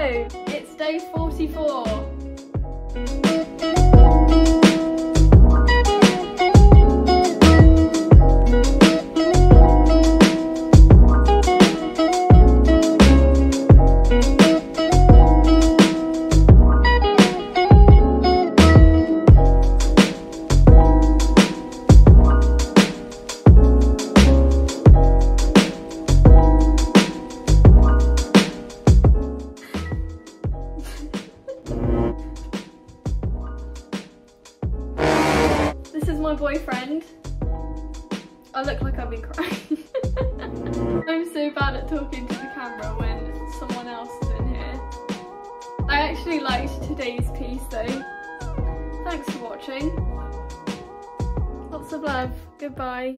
Hello, it's day 44. This is my boyfriend. I look like I've been crying. I'm so bad at talking to the camera when someone else is in here. I actually liked today's piece though. Thanks for watching. Lots of love. Goodbye.